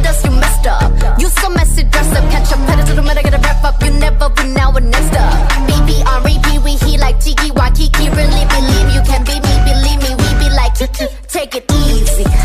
us, you messed up. You so messy, dress up, catch up, pedal to the metal, gotta wrap up. You never win, now we're next up. Baby on repeat, we heat like Tiki Wakiki. Really believe you can beat me, believe me. We be like Kiki, take it easy.